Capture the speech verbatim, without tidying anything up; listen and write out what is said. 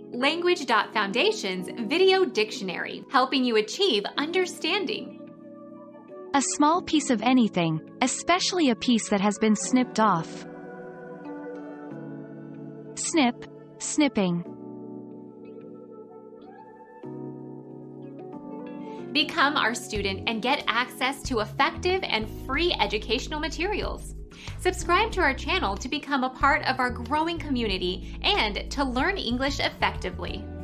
Language Foundation's Video Dictionary, helping you achieve understanding. A small piece of anything, especially a piece that has been snipped off. Snip, snipping. Become our student and get access to effective and free educational materials. Subscribe to our channel to become a part of our growing community and to learn English effectively.